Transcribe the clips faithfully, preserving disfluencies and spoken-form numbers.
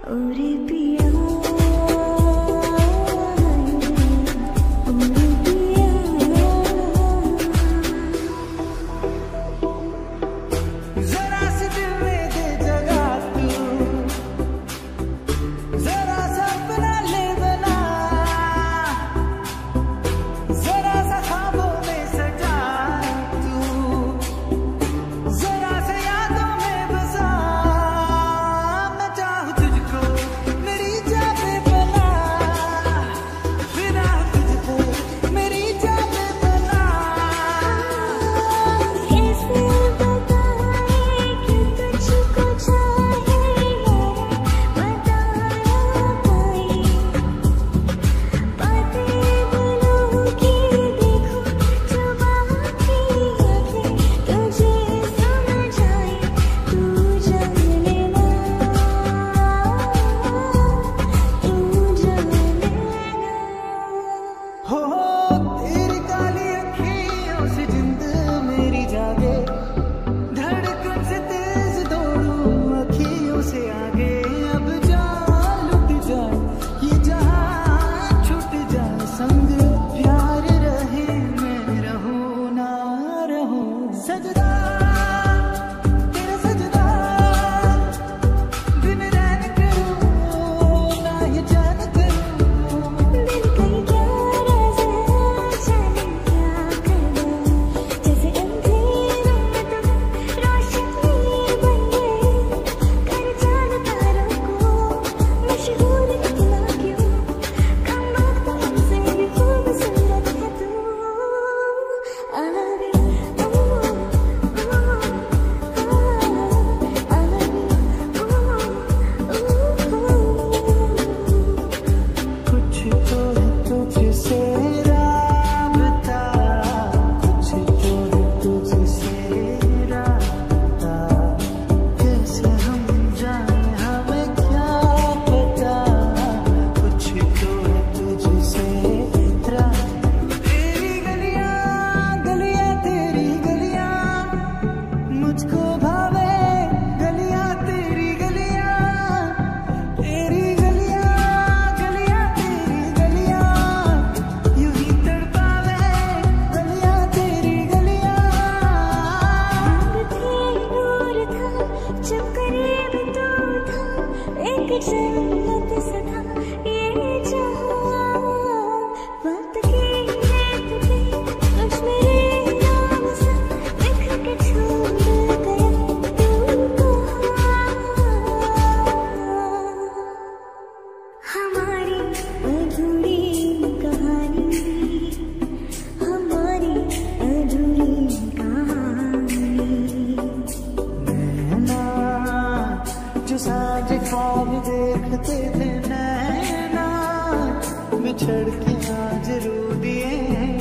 बिछड़ के आज रो दिए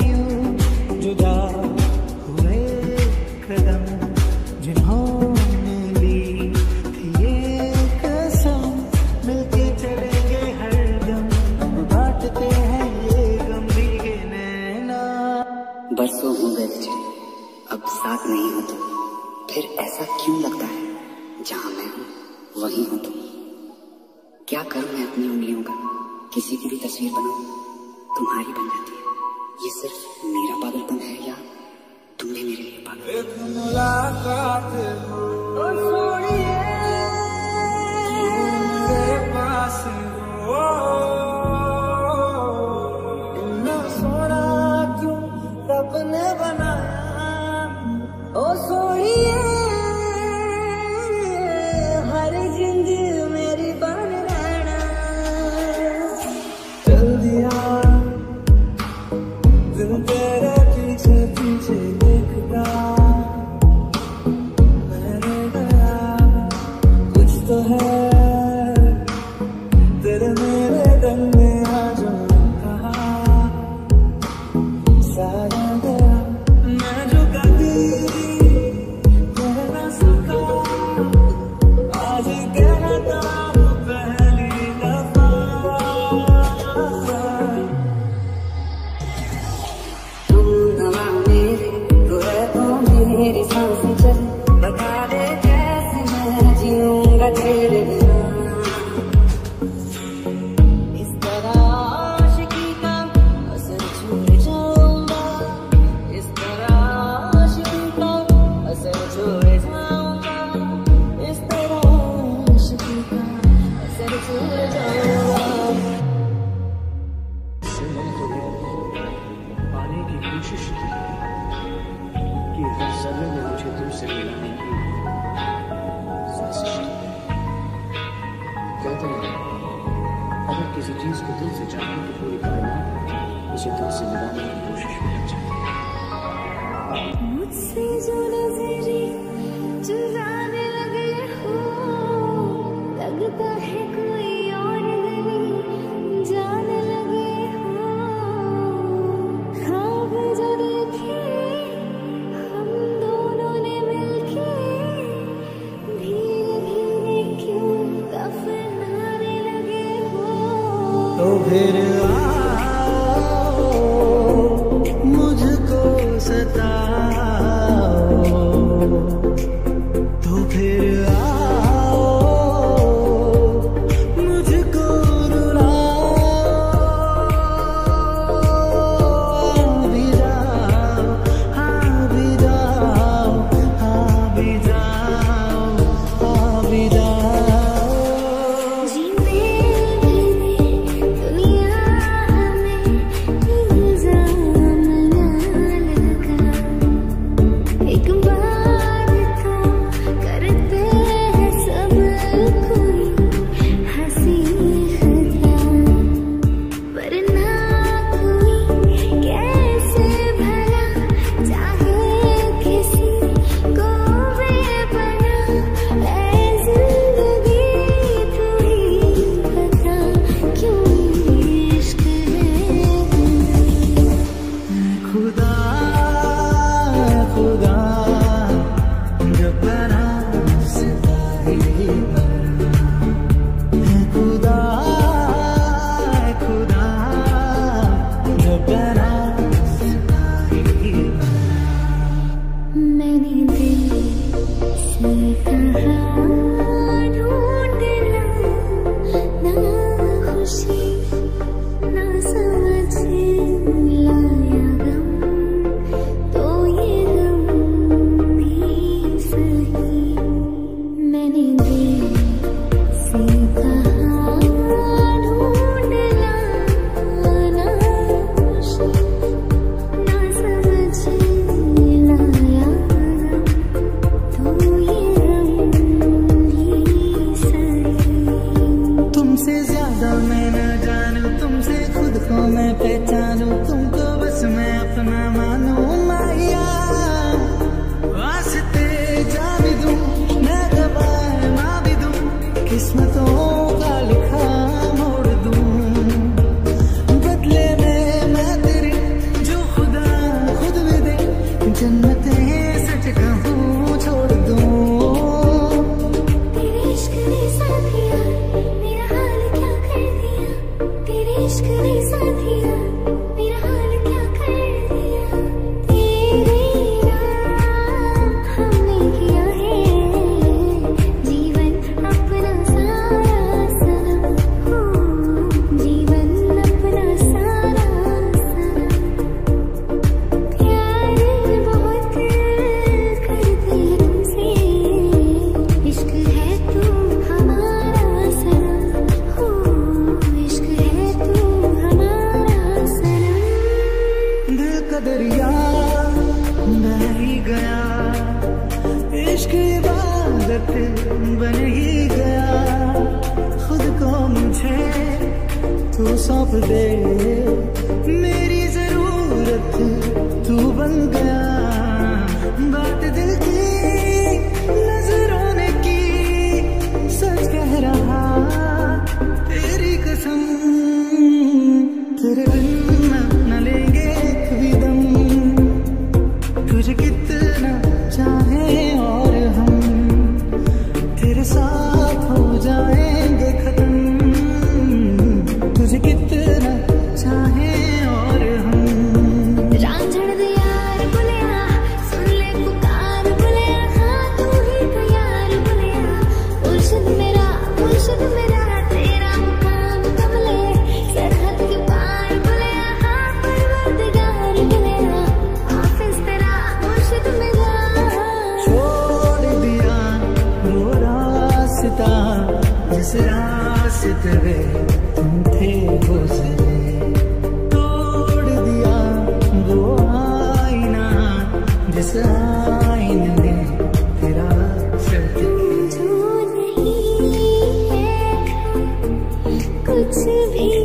यूं जुदा हुए कदम जिन्होंने ली थी ये कसम मिलके चलेंगे हर दम बांटते हैं ये गम भीगे नैना। बरसों हो गए बिछड़े अब साथ नहीं हो तुम, फिर ऐसा क्यों लगता है जहां मैं हूं वहीं हो तुम। क्या करूं मैं अपनी उंगलियों का, किसी की भी तस्वीर बनाऊं तुम्हारी बन जाती है। ये सिर्फ मेरा पागलपन है या तुमने मेरे लिए पागल। एक मुलाकात हो मेरे पास हो, इतना सोना क्यों रब ने बनाया। ओ सोनिए हर जिंद मेरी बन रहना। चल दिया दिल तेरे पीछे पीछे देखता, मैंने गया किसी चीज को दिल से चाहें तो पूरी कायनात उसे दिल से मिलाने की कोशिश में लग जाती है। मुझसे जो नजरे चुराने लगे हो, लगता है कोई और गली जाने लगे हो। ख्वाब जो देखे हम दोनों ने मिलके, धीरे धीरे क्यों दफनाने लगे हो। तो फिर आओ मुझको सताओ, तो फिर आओ मुझको रुलाओ। भी जाओ, हाँ भी जाओ, हाँ भी जाओ, हाँ भी जाओ। जीने दुनिया में इल्जाम ना लगा, एक बार तो करते हैं सब कोई हंसी खुदा, वरना कोई कैसे भला चाहे किसी को बेपना। ऐ जिंदगी तू ही बता, क्यों इश्क है खुदा खुदा जब बना सितारे बना, खुदा खुदा जब बना सितारे बना। मैंने दिल से कहा ढूंढ ला, ना खुशी ना समझ लाया गम, तो ये गम भी सही। मैंने दिल से कहा ढूंढ ला, ना खुशी ना समझ लाया गम, तो ये गम भी सही। तुमसे ज्यादा मैं न जानूं, तुमसे खुद को मैं पहचानूं, तुमको बस मैं अपना मानूं। माया वास्ते जा भी दूं, मैं गवाए मां भी दूं, किस्मतों का लिखा मोड़ दूं। बदले में मैं तेरी जो खुदा खुद भी दे, जन्नतें सच कहूं छोड़ दूं। तेरे इश्क ने साथिया मेरा हाल क्या कर दिया, तेरे इश्क ने साथिया मेरा हाल क्या कर दिया। तेरे नाम हमने किया है जीवन अपना सारा सनम, हो जीवन अपना सारा सनम। प्यार बहुत करते हैं तुमसे, इश्क है तू हमारा सनम, हो इश्क है तू हमारा सनम। दिल का दरिया बह ही गया, इश्क इबादत बन ही गया। खुद को मुझे तू सौंप दे, मेरी जरूरत तू बन गया। बात दिल की नजरों ने की, सच कह रहा तेरी कसम। तेरे बिन न लेंगे कभी दम, तुझे कितना चाहे और हम तेरे साथ हो जाएंगे खत्म। तुझे कितना चाहे और हम। रांझण दे यार बुलिया, सुन ले पुकार बुलिया, हाँ तू ही तो यार बुलिया। मुर्शिद मेरा मुर्शिद मेरा तेरा मुकाम कमले, सरहद के पार बुलिया, हाँ परवरदिगार बुलिया। हाफिज तेरा मुर्शिद मेरा। छोड़ दिया वो रास्ता जिस रास्ते पे तुम थे गुजरे, तोड़ दिया वो आईना जिस आईने में तेरा शर्त जो नहीं है कुछ भी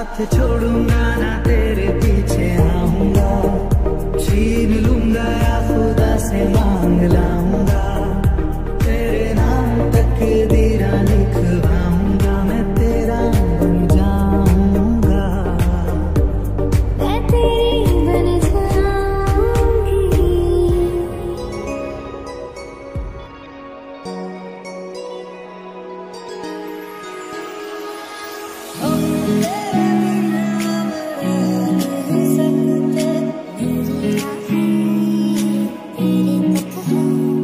साथ छोड़ूंगा ना तेरे पीछे आऊंगा, छीन लूंगा या खुदा से मांग लाऊंगा, तेरे नाम तक दीरा लिखवाऊंगा, मैं तेरा बन जाऊंगा, मैं तेरी बन जाऊंगी। हम तेरे बिना रह नहीं सकते, मेरी आँखें तेरे तक हैं।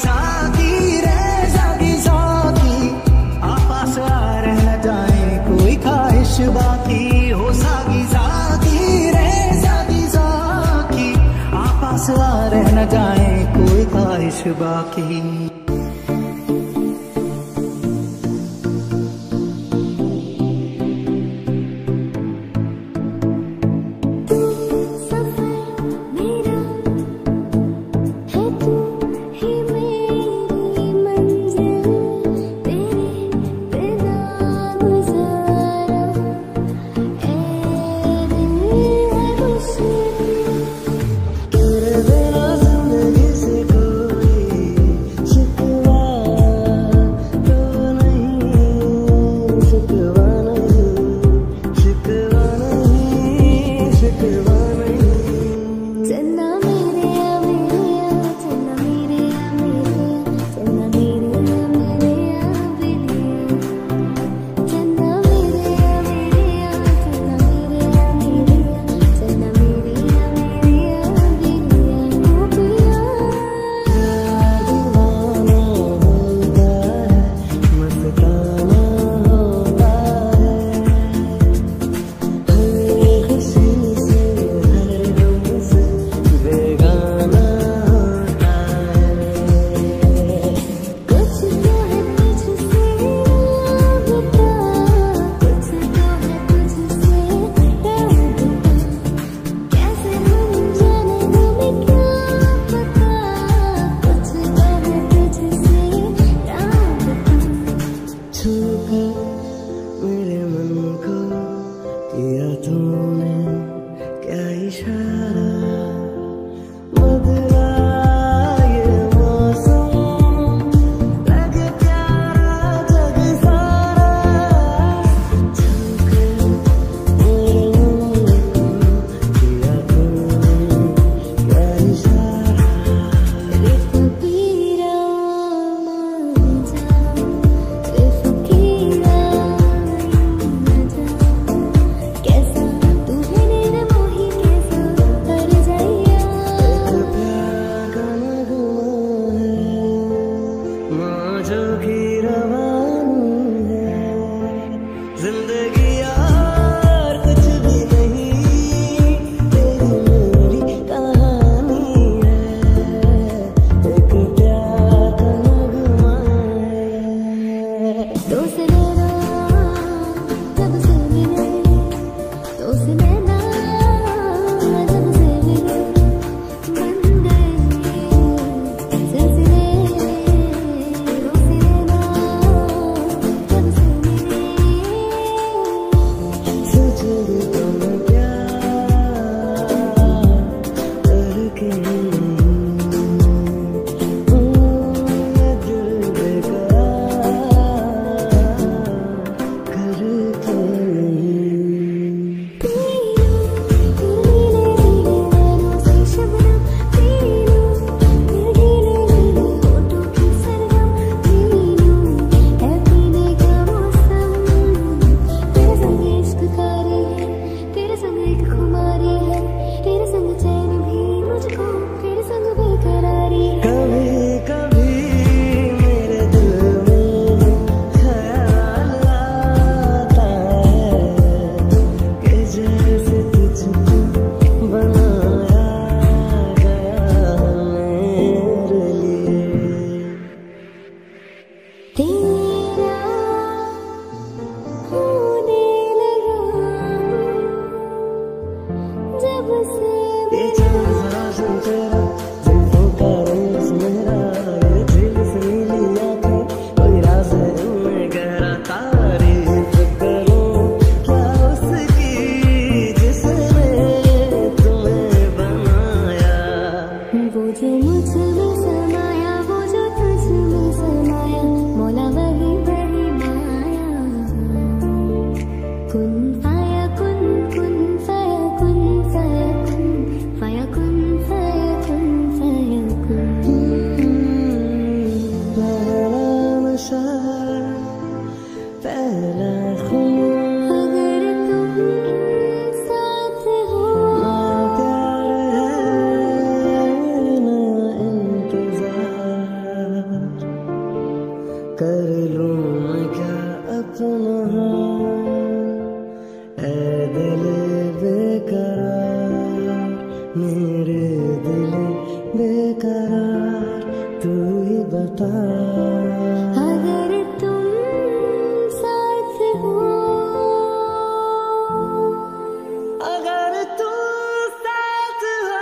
साकी रे साकी साकी, आपस आ रह न जाए कोई ख्वाहिश बाकी। हो साकी साकी रे साकी साकी, आपस आ रह न जाए कोई ख्वाहिश बाकी। Silsile, silsile, कर लूं मैं क्या अपना ऐ दिल बेकरार, मेरे दिल बेकरार, तू ही बता। अगर तुम साथ हो, अगर तू साथ हो,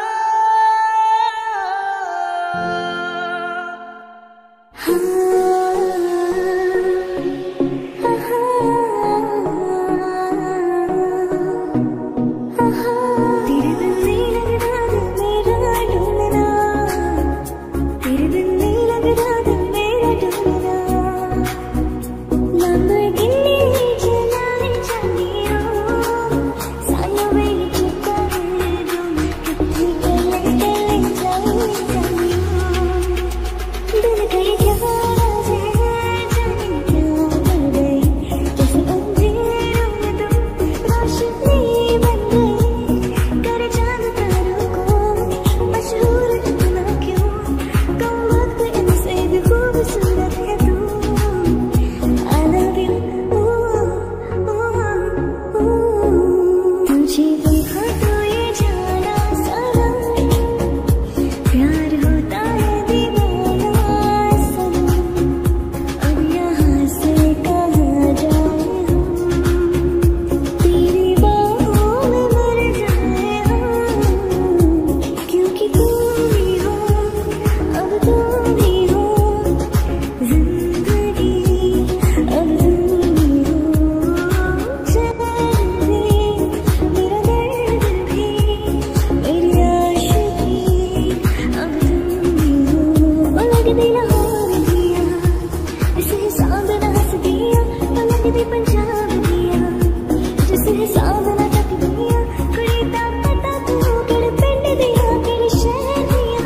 तेरे बिन नहीं लगता दिल मेरा डोलना, तेरे बिन नहीं लगता दिल मेरा डोलना। Lamborghini चलाए चलियो, सालों में चुका है तुम, कितनी गले गले चले चलियो। दिल का ये क्या राज है, जाने क्या कर गई, जैसे अंधेरों में तुम रोशनी बन गई। कर चांद तारों को मशहूर इतना क्यों, कम वक्त इनसे भी खूबसूरत है तू। I love you, ooh, ooh, ooh। तुझे देखा तो ये जाना सारा, प्यार होता है दीवाना सनम। अब यहाँ से कहाँ जाए हम, तेरी बाहों में मर जाए हम। क्योंकि तुम ही हो, अब तुम ही हो जिंदगी, अब तुम ही हो चैन भी, मेरा दर्द भी, मेरी आशिकी, अब तुम ही हो। पलक भी ना हार दिया, इसे हिसाब ना हंस दिया, पलक भी पंजाब दिया, जिसे हिसाब ना टक दिया। कुड़ी दा पता तू केड़े पिंड दिया, केड़े शहर दिया।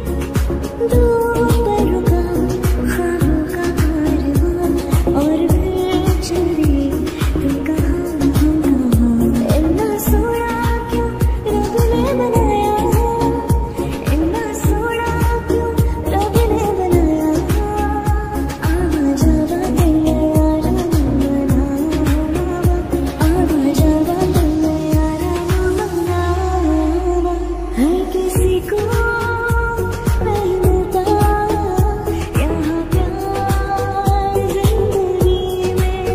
दो पलों का ख्वाबों का कारवां, और फिर चले तुम कहाँ हम कहाँ। इतना सोना क्यों रब ने बनाया, इतना सोना क्यों रब ने बनाया। आवा जावा तेरे यारा मना, आवा जावा तेरे यारा मना। हर किसी को नहीं मिलता यहाँ प्यार जिंदगी में,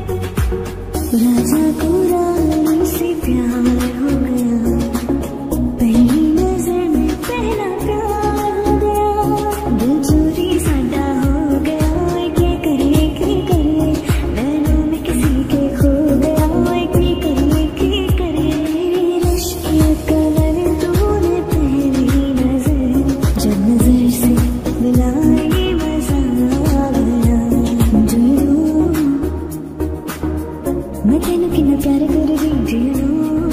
राजा को रानी से प्यार हो गया, पहली नजर में पहला प्यार हो गया। दिल चोरी साडा हो गया, क्या करे की करे, नैनों में किसी के खो गया, की करे की करे। इश्क की कलर तूने पहली नजर, जब नजर से मिलाई मजा आ गया। Do you know, मैं तेनू कितना प्यार कर रही जीनो,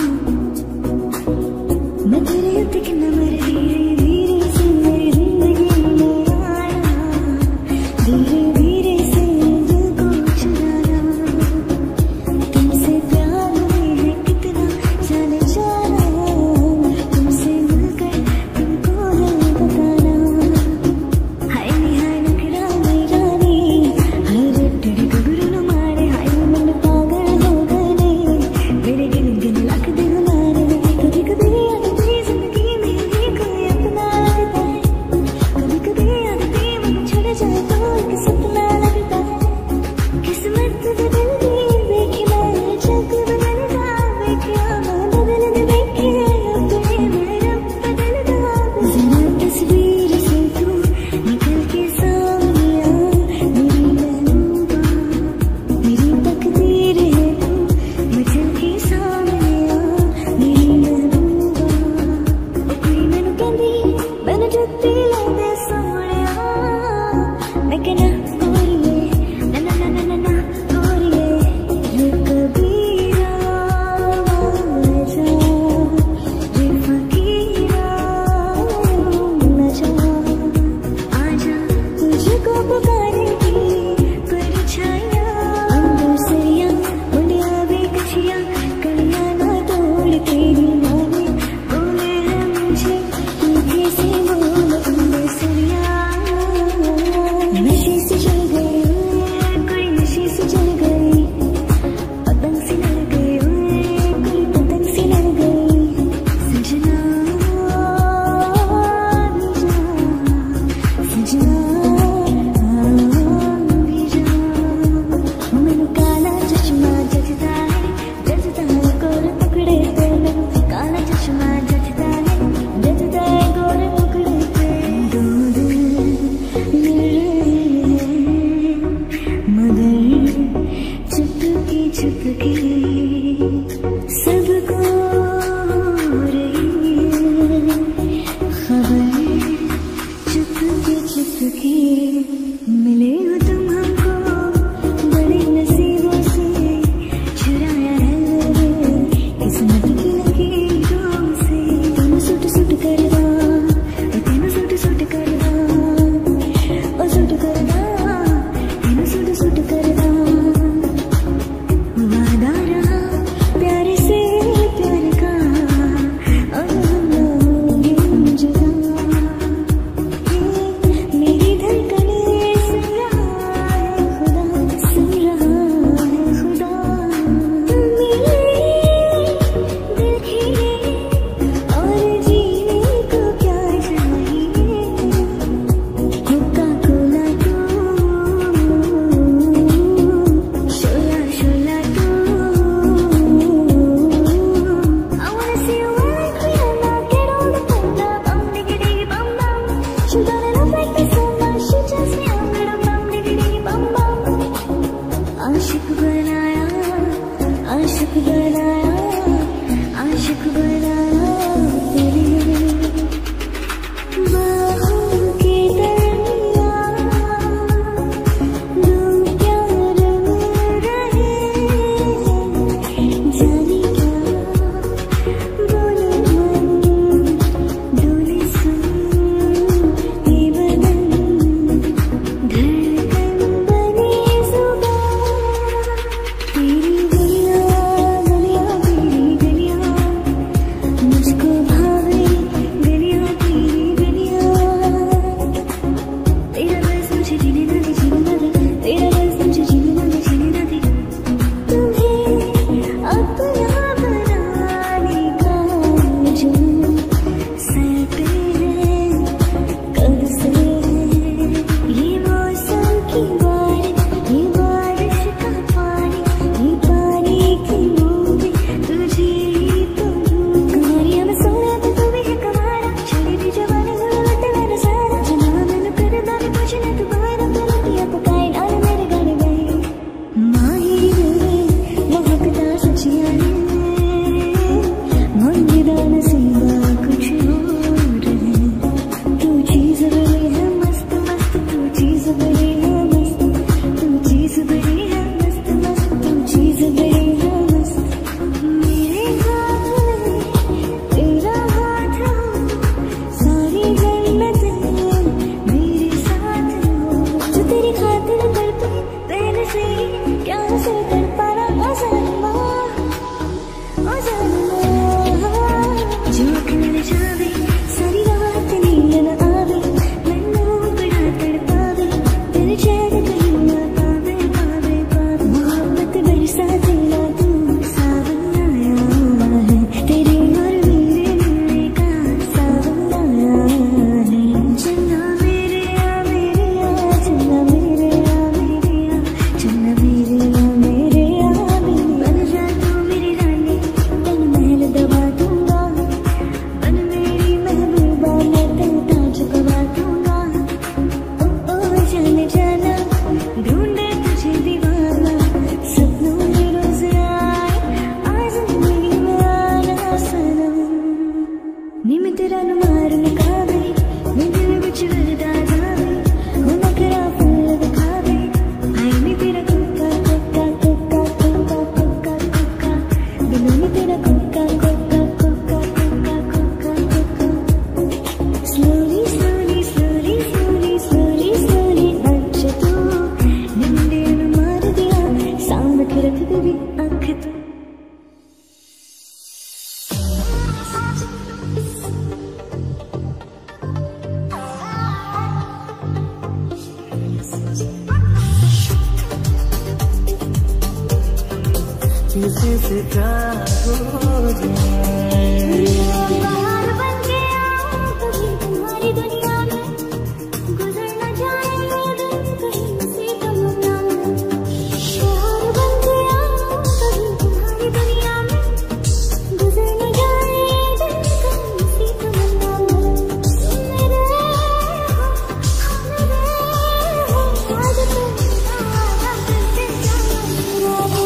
मैं तेरे उत्ते कितना मर धीरे धीरे से मेरी जिंदगी में आया, धीरे धीरे से दिल को चुराया। तुमसे प्यार में है कितना जाने जाना, तुमसे मिलकर तुमको है बताना। हाय नी हाय नखरा मेरा नी, हाय रट्टड़ी गगरू नु मारे, हाय मन पागल हो गए मेरे गिन गिन लाख दिन मारे। कभी कभी आदती जिंदगी में ही कोई अपना लगता है, कभी कभी आदती मन छड़ जाए तो एक किसी से क्या हो जाए। बाहर बन के आओ कभी तुम्हारी दुनिया में, गुजर न जाए ये दिन कहीं मुसीबत ना में। बाहर बन के आओ कभी तुम्हारी दुनिया में, गुजर न जाए ये दिन कहीं मुसीबत ना में। तुम मेरे हो, हम मेरे हो, आज तुम आया करते जाओ।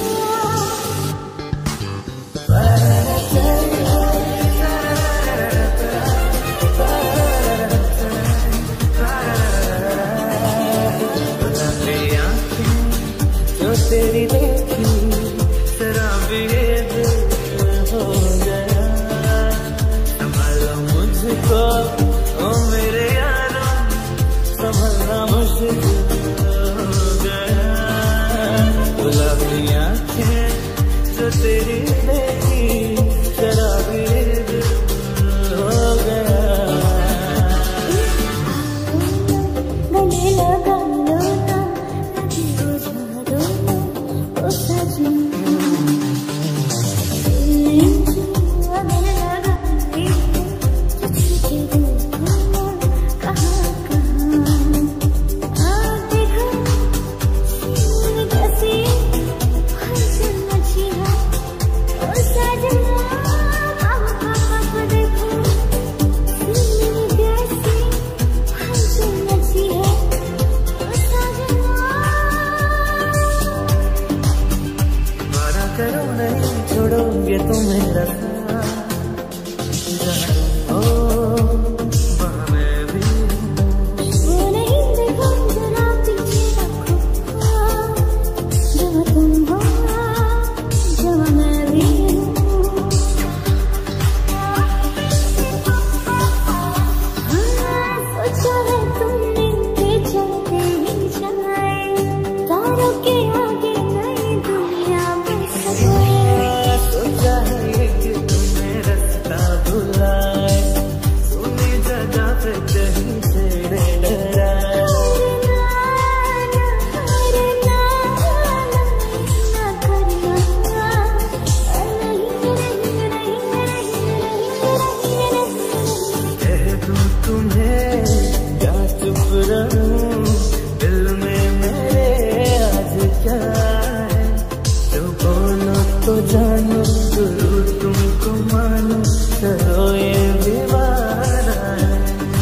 जो तेरी देखी शराबी दिल हो गया, संभालो मुझको ओ मेरे यारों, संभलना मुश्किल हो गया। गुलाबी आँखें जो तेरी देखी शराबी दिल हो गया। गले लगा लो ना, लगी हो जादू ना, ओ सजना। गले लगा लो, तुझके दिल ना, कहाँ कहाँ। हाँ देखो, सीने कैसी हंसी मची है, ओ सजना। अब अब देखो, सीने कैसी हंसी मची है, ओ सजना। वादा करो नहीं छोड़ोगे तुम मेरा साथ, जहाँ हो वहाँ मैं भी हूँ। वो नहीं देखो जरा पीछे रखो, जहाँ तुम हो जहाँ मैं भी हूँ। हाँ सोचा है तुमने के चलते ही जाए, तारों के आगे नई दुनिया बन सके। सोचा है ये कि तुम्हें रास्ता भुलाए, सुनी जगह पे कहीं से डराए। कह दूं तुम्हें क्या चुप रहूं, दिल में मेरे आज क्या है, जो बोलो तो जानो, जरूर तुमको मानो, चलो ये दीवाना है।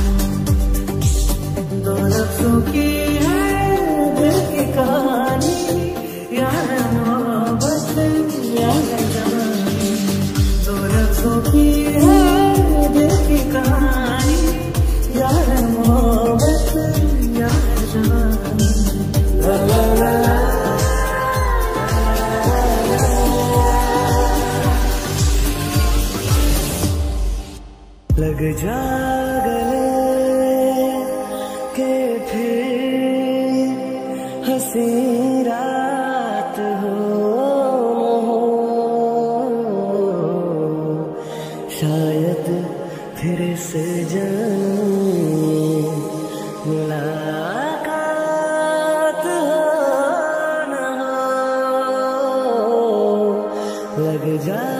दो लफ्जों की है दिल की कहानी, यार मोहब्बत यार जवानी। दो लफ्जों की है दिल की कहानी, यार मोहब्बत यार जवानी। ला ला ला ला। लग जा गले के फिर हंसी रात हो, शायद फिर से जन्म मुलाकात हो न हो। लग जा